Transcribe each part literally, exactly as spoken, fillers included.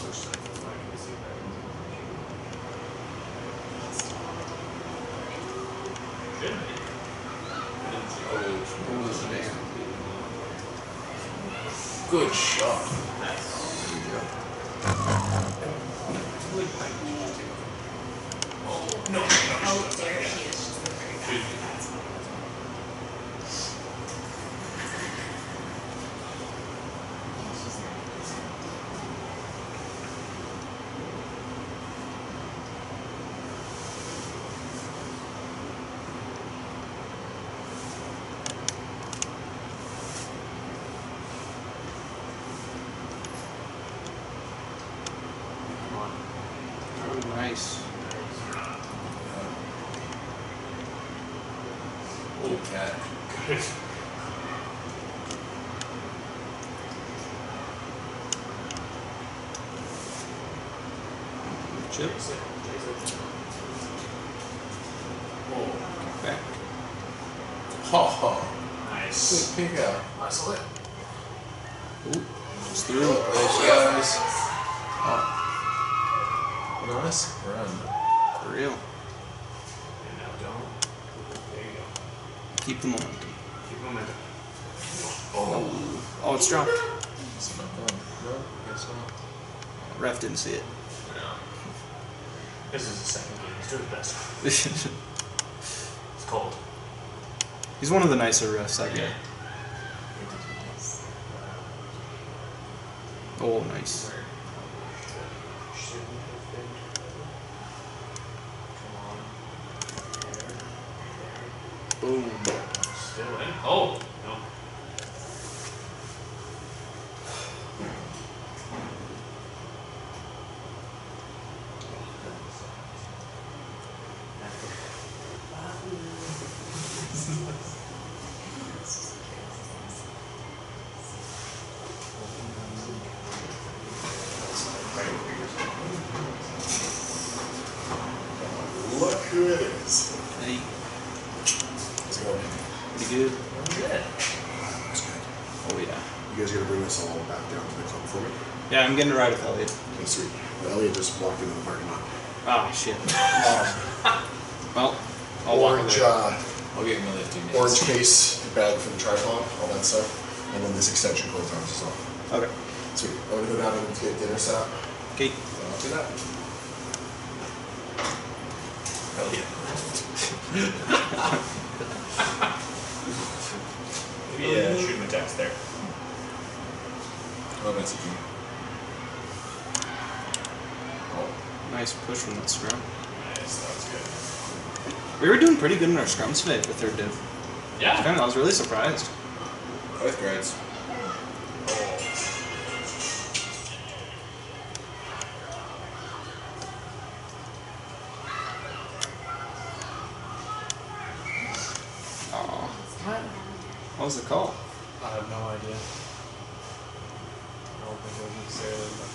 Good shot. Oh, no. Oh, there he is. Nice. Oh, cat. Good. Chip. Oh, Back. ha ha. Nice. Good pick out. Nice lit. Ooh. It's through. Nice guys. Oh. Nice run. For real. And now don't. There you go. Keep the momentum. Keep momentum. Oh. Oh, it's dropped. It's not done. No, guess not. Ref didn't see it. No. This is the second game. He's doing his best. It's cold. He's one of the nicer refs, I get. Oh, nice. Boom. Still in. Oh, no. Look who it is. Hey, Let's go. pretty good. Good. That's good. Oh, yeah. You guys gotta bring this all back down to the club for me. Yeah, I'm getting a ride with Elliot. Okay, sweet. Well, Elliot just walked into the parking lot. Oh, shit. Um, well, I'll walk Orange, over. uh, I'll give him a lift. Minutes. orange case, bag for the tripod, all that stuff. And then this extension cord arms as well. Okay. Sweet. I'm gonna go down and get dinner set up. Okay. So I'll do that. Hell yeah. Maybe uh, shoot him a text there. Oh, that's a key. Oh, Nice push from that scrum. Nice, that was good. We were doing pretty good in our scrums today for third div. Yeah. Kinda, I was really surprised. both grades. Oh. What? What was the call? I have no idea. I don't think it was necessarily.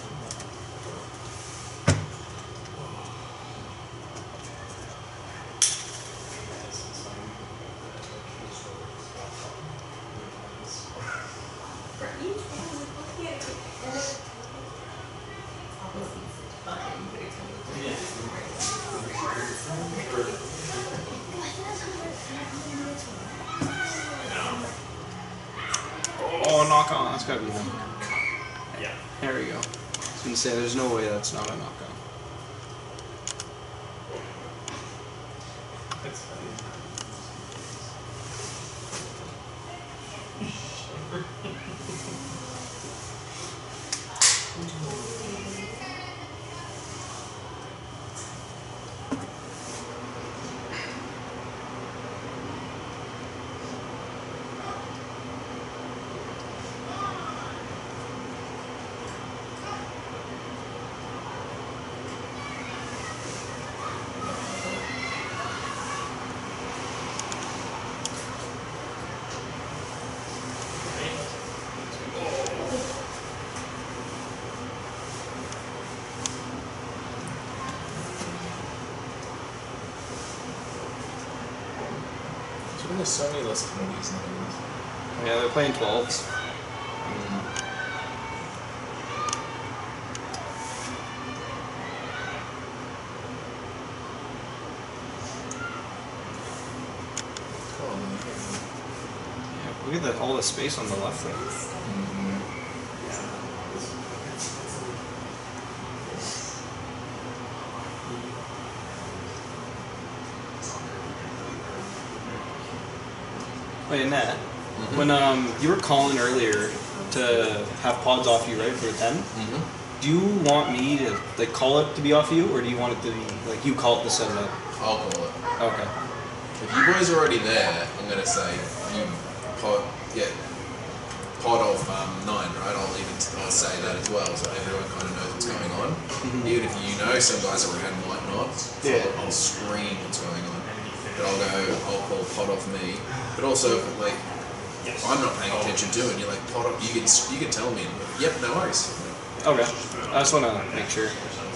Oh, knock on. That's gotta be him. Yeah. There we go. I was gonna say, there's no way that's not a knock on. That's funny. There's so many less penalties nowadays. Yeah, they're playing twelves. at the, all the space on the left there. Mm-hmm. Wait, Nat, Mm-hmm. when um you were calling earlier to have pods off you, right, for the ten? Mm-hmm. Do you want me to like call it to be off you, or do you want it to be like you call it to set it up? I'll call it. Okay. If you boys are already there, I'm gonna say you pod, yeah, pod of um, nine, right? I'll even I'll say that as well, so everyone kind of knows what's going on. Mm-hmm. Even if you know some guys already had might not, so Yeah. I'll, I'll scream what's going on. But I'll go, I'll call pod off me. But also, like, if I'm not paying attention to, and you're like pod off, you can you can tell me. And I'm like, yep, no worries. Okay. I just want to make sure.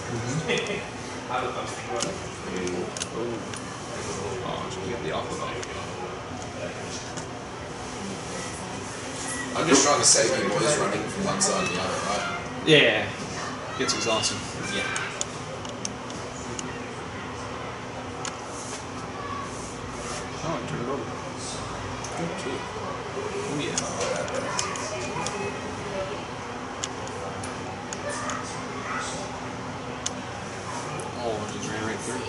Oh, should we get the off the button? I'm just trying to save you boys running from one side to the other, right? Yeah. Gets exhausting. Yeah. Oh, I turned it over. Oh yeah. Oh, it just ran right through.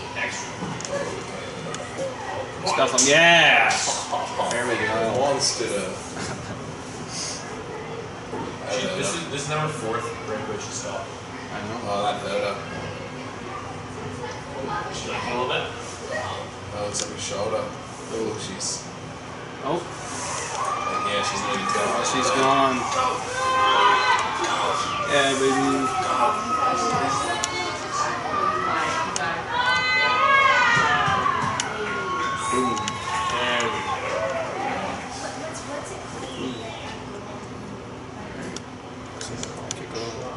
Stuff them. Yeah. There we go. Monster. She, this is this is now her fourth break where she stopped. I know. Oh, that hurt her. She like a little bit. Oh, it's like a shoulder. Oh, she's. Oh, Yeah, she's nearly dead. oh, she's gone. Yeah, baby. Boom. There we go. Kick over.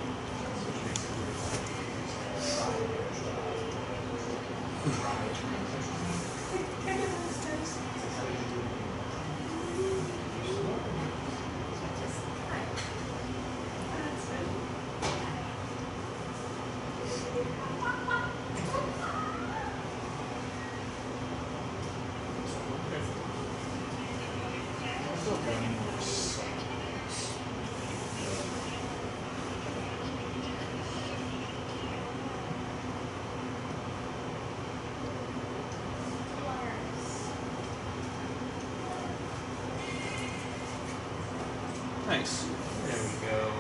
Nice. There we go.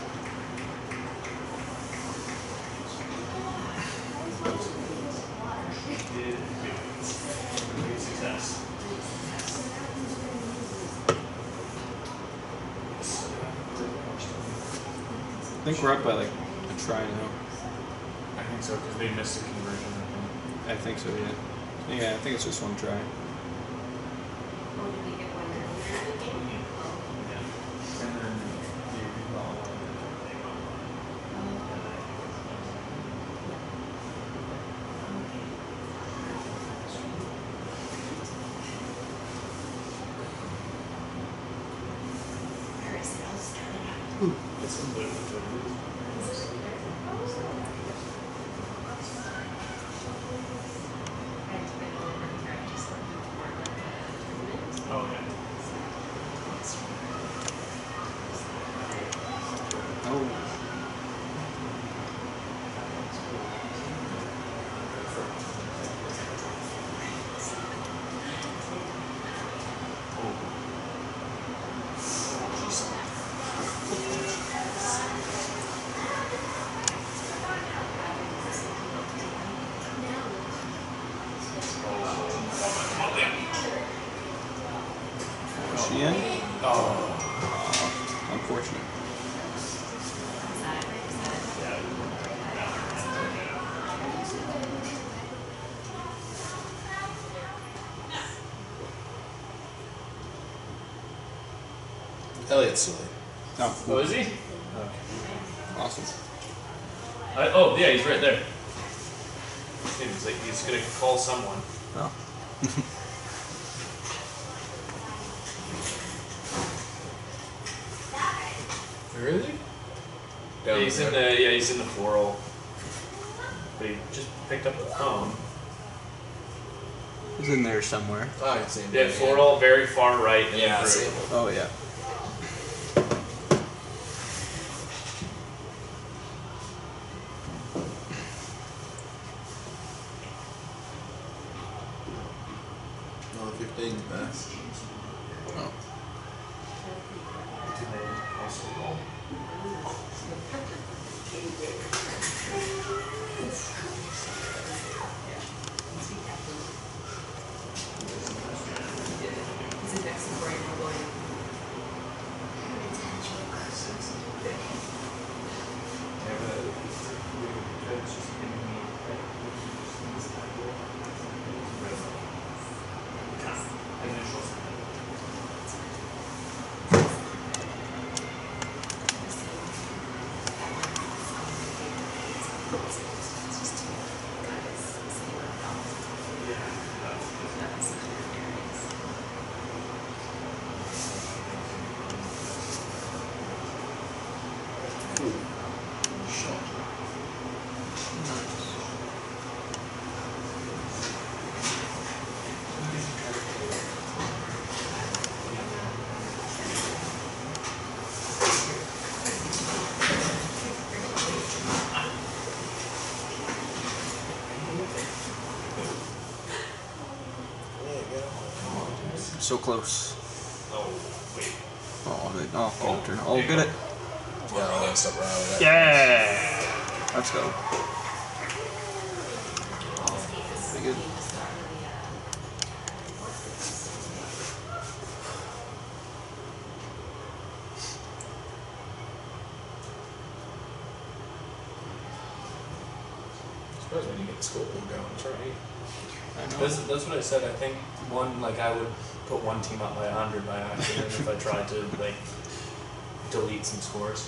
Did great success. I think we're up by like a try now. I think so because they missed the conversion. I I think so, yeah. Yeah, I think it's just one try. think. Yeah. And then you recall. It's a little bit. Oh yeah. Oh. Is she in? Oh. Unfortunate. Elliot's silly. Oh, Oh, is he? Okay. awesome. I, oh, yeah, he's right there. He's like he's gonna call someone. Oh. Really? Yeah, he's in the yeah he's in the floral. But he just picked up the phone. It's in there somewhere. Oh, I can see him. Yeah, floral, very far right. And Yeah, I then see through. him. Oh yeah. Another fifteen max. Oh. So close. Oh, wait. Oh, good. Oh, good turn. Oh, get it. Yeah, I want to stop right with that. Yeah. Let's go. Pretty good. I suppose when you get the scoreboard going, it's right. I know. That's, that's what I said. I think one, like, I would put one team up by one hundred by accident if I tried to, like, delete some scores.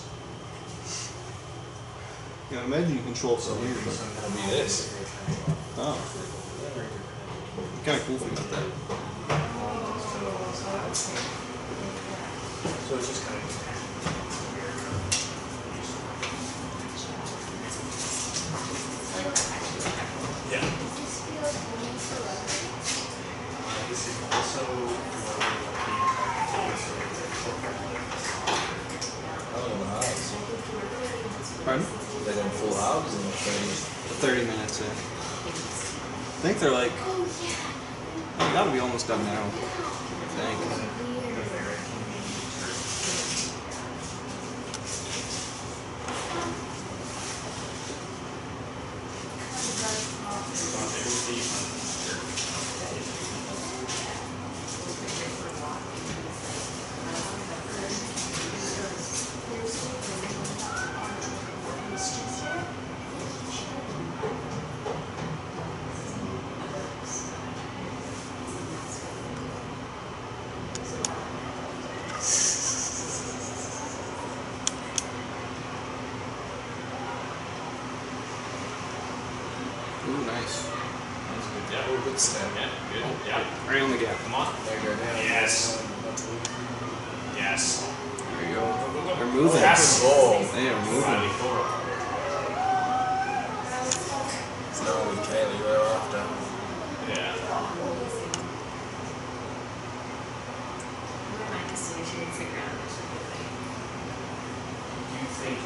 Yeah, imagine you control some here, but It'll be this. oh, kind of cool thing about that. So it's just kind of. Yeah. This is also. Oh, the halves. Pardon? They're going full halves and thirty. Thirty minutes in. I think they're like. They gotta be almost done now. I think. Ooh, nice. Yeah, Oh, good step. yeah, good. Yeah. Right on the gap. Come on. There you go now. Yes. Yes. There you go. They're moving. Yes. Ball. They are moving. Riley Thor. It's not with Kaylee we're after. Yeah. Do you think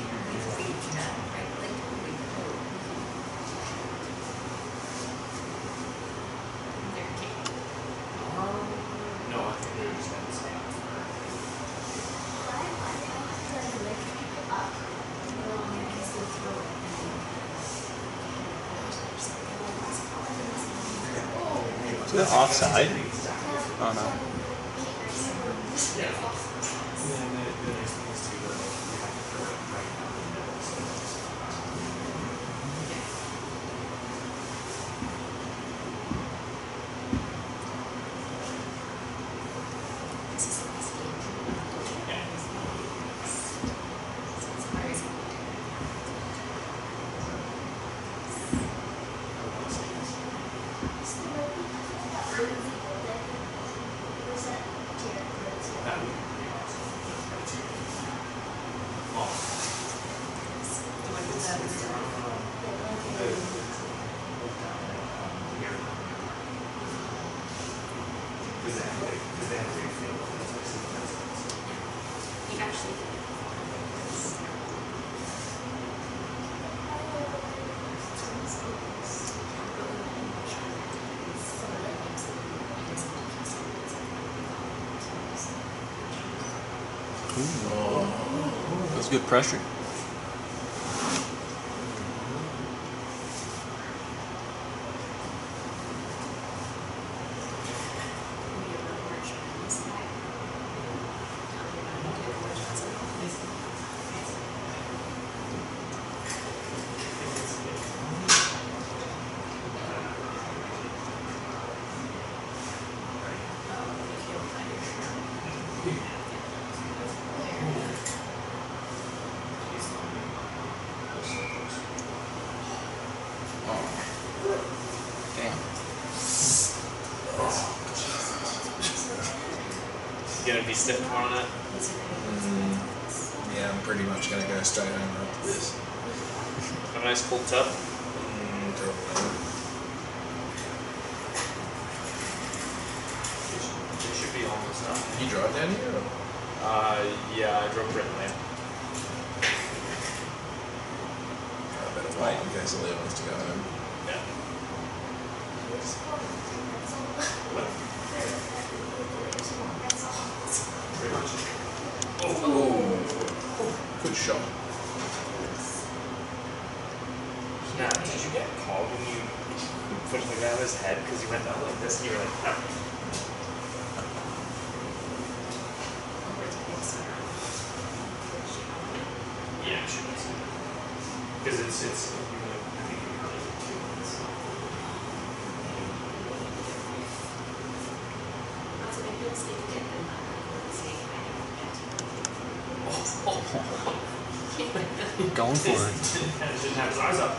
No, I think they're just gonna stay out for. Is that offside? Oh no. It's good pressure. Gonna be stiff tomorrow night? Mm, yeah, I'm pretty much gonna go straight home after this. A nice cold tub? Mm, probably. It should be almost done. You drive down here? Or? Uh, yeah, I drove right lane. I better wait in case Leo wants to go home. Yeah. Oh, good shot. Now, did you get called when you put the guy on his head because you went down like this and you were like, ah. Yeah, it should be. Because it's, it's, I think you really two months. Going for it. Didn't have his eyes up.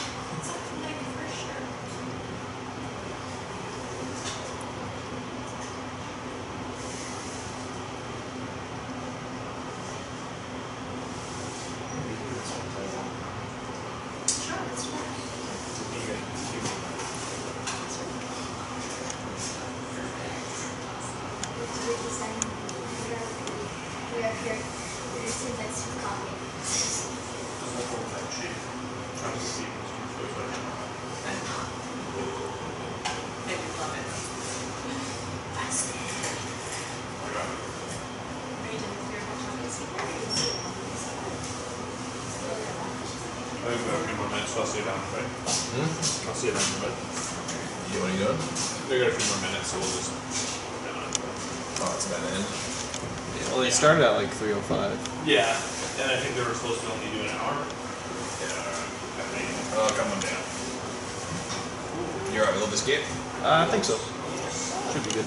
I think we have a few more minutes, so I'll see you down the way. Hmm? I'll see you down the way. You what are you doing? We got a few more minutes, so we'll just. Oh, it's about to end. Yeah, well, they started at like three oh five. Yeah, and I think they were supposed to only do an hour. Yeah, I think. Oh, come on down. You alright with all this gear? Uh, I think so. Should be good.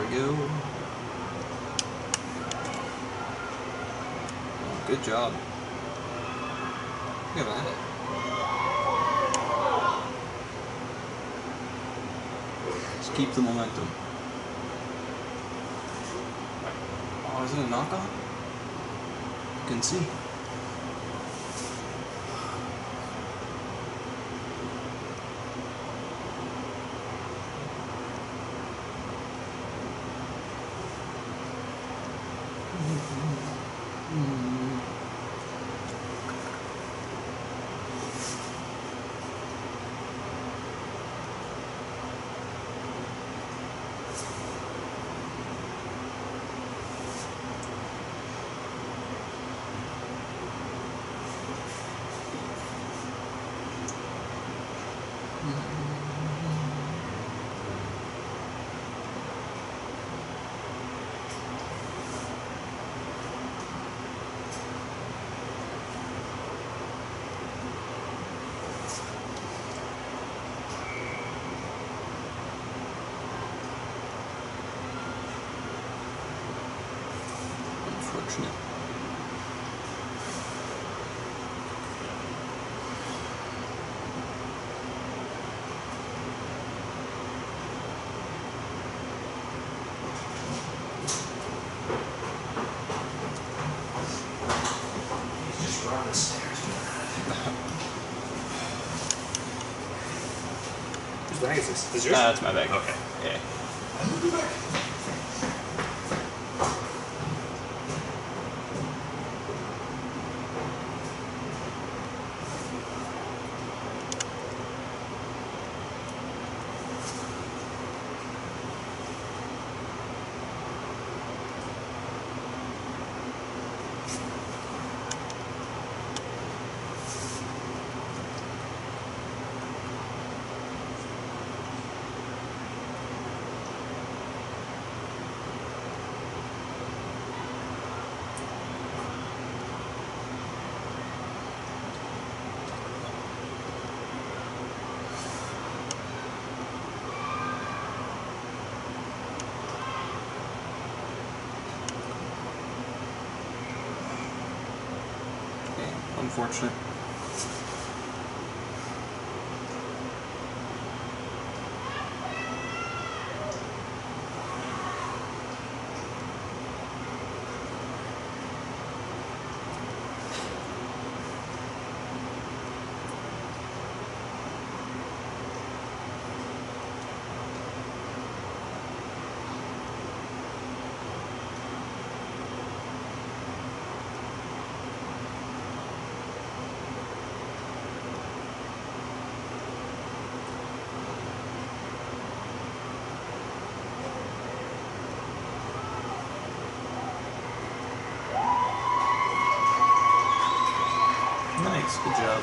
we go. Oh, good job. Look at that. Just keep the momentum. Oh, is it a knockoff? You can see. Unfortunate. He's just running the stairs. Whose bag is this? Is yours? Ah, that's my bag. Okay. Yeah. I'll be back. Unfortunate. Nice, good job.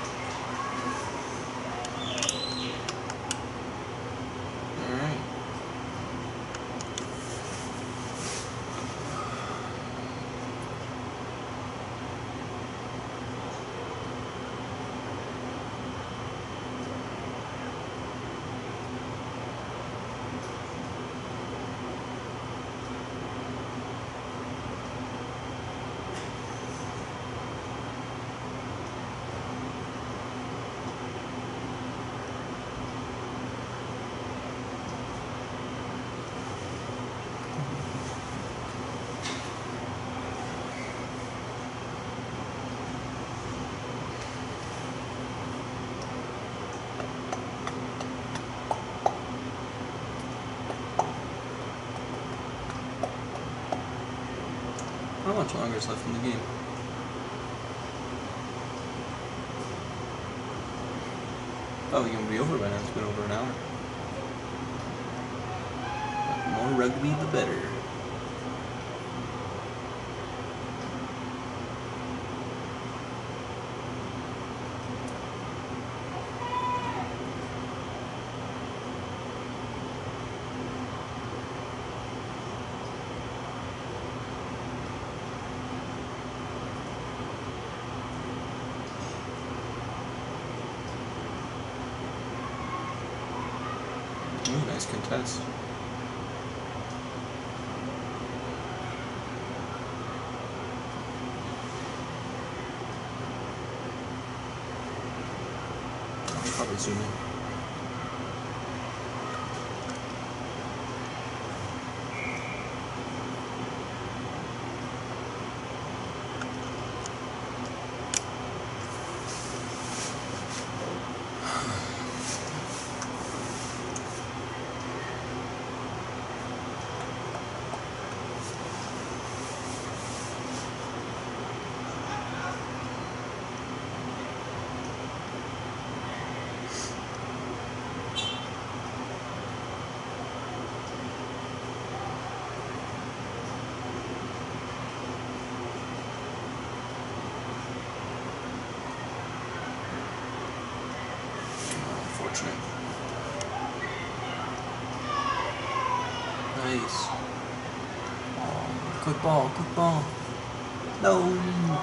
Alright. How much longer is left in the game? Oh, the game will be over by now. It's been over an hour. The more rugby, the better. Ooh, nice contest. assuming. Unfortunate. Nice. Oh, quick ball, quick ball. No.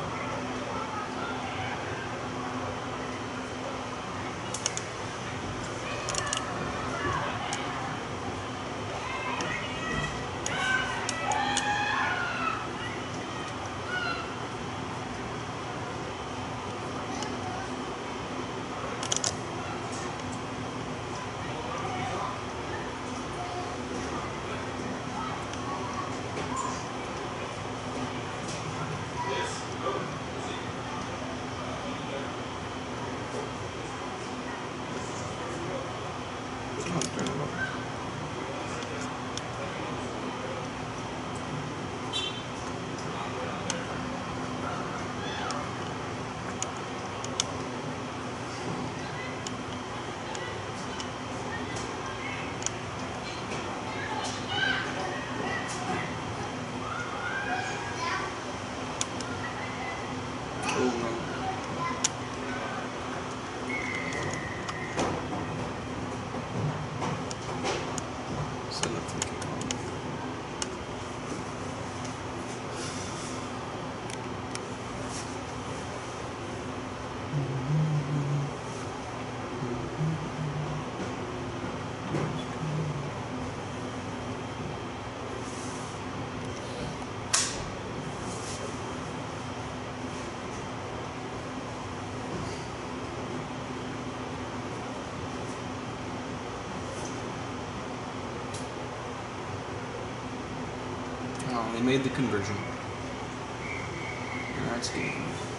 Oh, they made the conversion. That's good.